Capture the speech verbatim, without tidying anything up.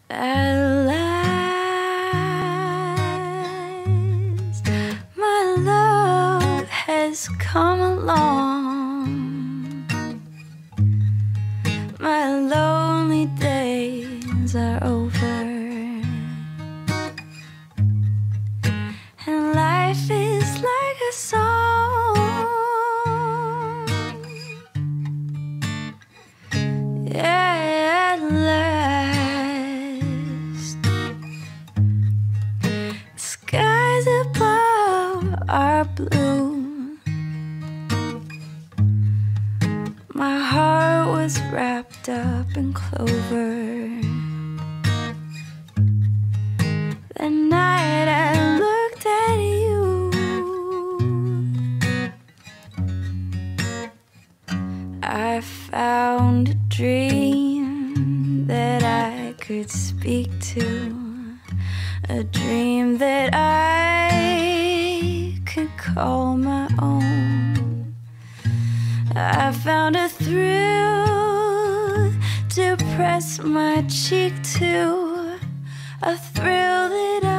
At last, my love has come along. My lonely days are over, and life is like a song. Yeah, at last, skies above are blue. My heart was wrapped up in clover the night I looked at you. I found a dream that I could speak to, a dream that I could call my own. I found a thrill to press my cheek to, a thrill that I